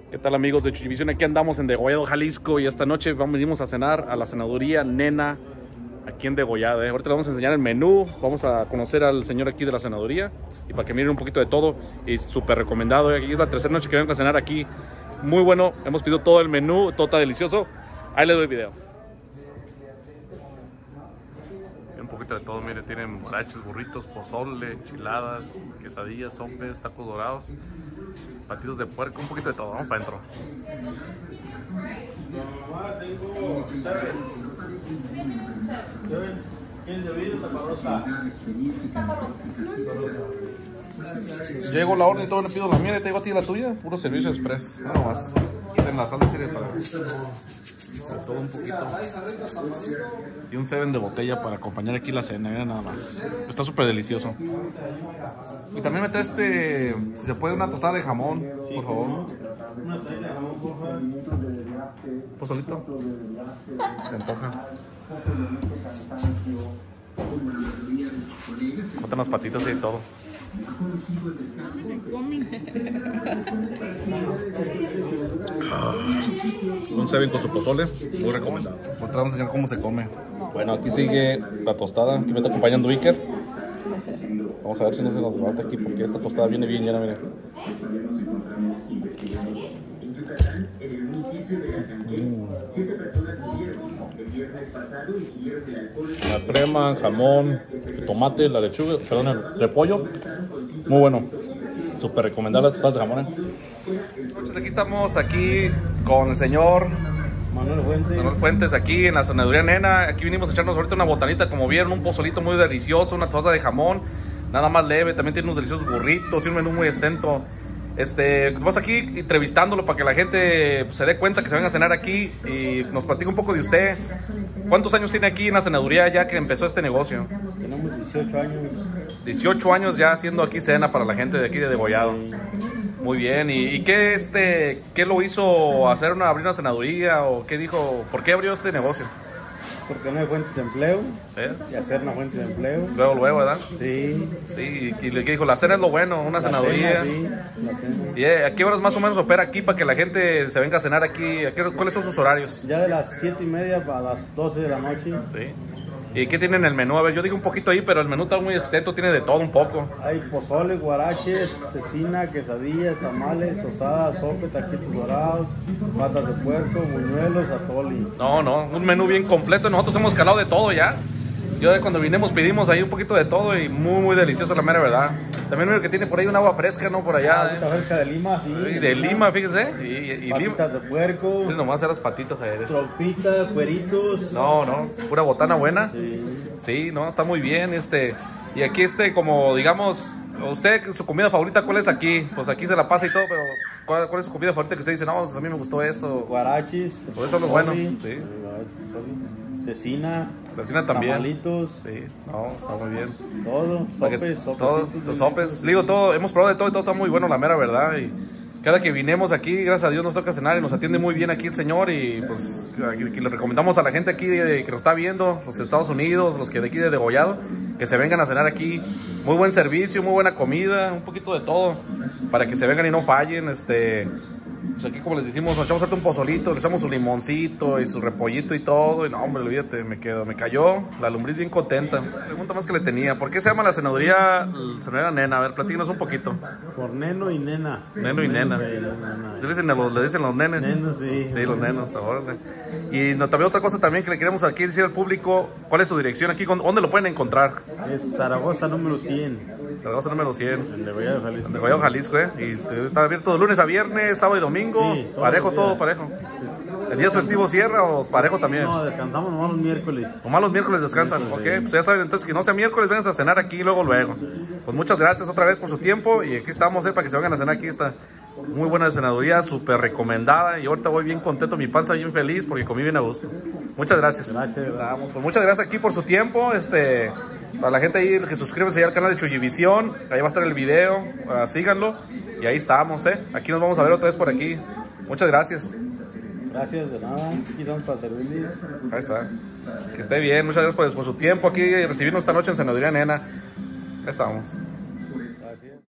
¿Qué tal, amigos de Chuyivisión? Aquí andamos en Degollado, Jalisco, y esta noche venimos a cenar a la cenaduría Nena aquí en Degollado. Ahorita les vamos a enseñar el menú, vamos a conocer al señor aquí de la cenaduría y para que miren un poquito de todo. Y súper recomendado, aquí es la tercera noche que vengo a cenar aquí. Muy bueno, hemos pedido todo el menú, todo está delicioso. Ahí les doy el video. Un poquito de todo, mire, tienen guaraches, burritos, pozole, enchiladas, quesadillas, sopes, tacos dorados, batidos de puerco, un poquito de todo. Vamos para adentro. Llego la orden y todo le pido la mía, te digo a ti la tuya, puro servicio express, nada más. Quiten la sal de serie para todo un poquito. Y un 7 de botella para acompañar aquí la cena, mira nada más. Está súper delicioso. Y también me trae si se puede, una tostada de jamón, por favor. Pozolito. Se antoja. Botan las patitas y todo. Un 7 con su pozole, muy recomendado. Ahorita vamos a enseñar cómo se come. Bueno, aquí sigue la tostada. Aquí me está acompañando Iker. Vamos a ver si no se nos falta aquí porque esta tostada viene bien llena, miren. La crema, jamón, el tomate, la lechuga, perdón, el repollo. Muy bueno. Súper recomendable las tostadas de jamón. Entonces aquí estamos con el señor Manuel Fuentes aquí en la cenaduría Nena. Aquí vinimos a echarnos ahorita una botanita, como vieron, un pozolito muy delicioso, una tostada de jamón, nada más leve. También tiene unos deliciosos burritos y un menú muy extenso. Vamos aquí entrevistándolo para que la gente se dé cuenta que se venga a cenar aquí y nos platique un poco de usted. ¿Cuántos años tiene aquí en la cenaduría ya que empezó este negocio? Tenemos 18 años. 18 años ya haciendo aquí cena para la gente de aquí de Degollado. Muy bien. ¿Y qué lo hizo abrir una cenaduría o qué dijo? ¿Por qué abrió este negocio? Porque no hay fuentes de empleo. Y hacer una fuente de empleo. Luego, ¿verdad? Sí. Sí, y le dijo, la cena es lo bueno, una cenaduría. Cena, sí, la cena. ¿Y a qué horas más o menos opera aquí para que la gente se venga a cenar aquí? ¿Cuáles son sus horarios? Ya de las 7:30 a las 12 de la noche. Sí. ¿Y qué tienen en el menú? A ver, yo dije un poquito ahí, pero el menú está muy extenso, tiene de todo un poco. Hay pozole, guaraches, cecina, quesadillas, tamales, tostadas, sopes, taquitos dorados, patas de puerco, buñuelos, atole. No, un menú bien completo. Nosotros hemos calado de todo ya. Yo cuando vinimos pedimos ahí un poquito de todo y muy, muy delicioso, la mera verdad. También mira que tiene por ahí un agua fresca, ¿no? Por allá. Agua fresca de Lima, sí. Y de Lima, fíjese. Y patitas de puerco. Sí, nomás hacer las patitas ahí. Tropitas, cueritos. No, pura botana buena. Sí. Sí, no, está muy bien. Y aquí como digamos, usted, su comida favorita, ¿cuál es aquí? Pues aquí se la pasa y todo, pero ¿cuál es su comida favorita que usted dice, no, pues a mí me gustó esto? Guaraches. Pues eso es lo bueno, sí. Cecina. Cecina también. Tamalitos. Sí, no, está muy bien. Todo, sopes. Digo, todo, hemos probado de todo y todo está muy bueno, la mera verdad. Y cada que vinimos aquí, gracias a Dios nos toca cenar y nos atiende muy bien aquí el señor. Y pues que le recomendamos a la gente aquí que nos está viendo, los de Estados Unidos, los que de aquí de Degollado, que se vengan a cenar aquí. Muy buen servicio, muy buena comida, un poquito de todo, para que se vengan y no fallen. Pues aquí, como les decimos, nos echamos un pozolito, le echamos su limoncito y su repollito y todo. Y no, hombre, olvídate, me cayó la lombriz bien contenta. Pregunta más que le tenía, ¿por qué se llama la cenaduría Nena? A ver, platícanos un poquito. Por neno y nena. Neno y nena. ¿Se le dicen los nenes? Nenos, sí. Sí, los nenos, ahora. Y también otra cosa también que le queremos aquí decir al público, ¿cuál es su dirección aquí? ¿Dónde lo pueden encontrar? Es Zaragoza número 100. Zaragoza número 100. En Degollado, Jalisco. En Degollado, Jalisco, Y está abierto de lunes a viernes, sábado y domingo. Sí, parejo, todo parejo. ¿El día festivo cierra o parejo también? No, descansamos nomás los miércoles. Nomás los miércoles descansan, ok. Pues ya saben, entonces que no sea miércoles, vengan a cenar aquí luego. Pues muchas gracias otra vez por su tiempo y aquí estamos, para que se vengan a cenar aquí esta muy buena cenaduría, súper recomendada. Y ahorita voy bien contento, mi panza bien feliz porque comí bien a gusto. Muchas gracias. Gracias. Pues muchas gracias aquí por su tiempo. Para la gente ahí que suscríbanse ya al canal de Chuyivisión, ahí va a estar el video, síganlo. Y ahí estamos, Aquí nos vamos a ver otra vez por aquí. Muchas gracias. Gracias, de nada. Aquí estamos para servirles. Ahí está. Que esté bien. Muchas gracias por su tiempo aquí, recibirnos esta noche en Cenaduría Nena. Ahí estamos.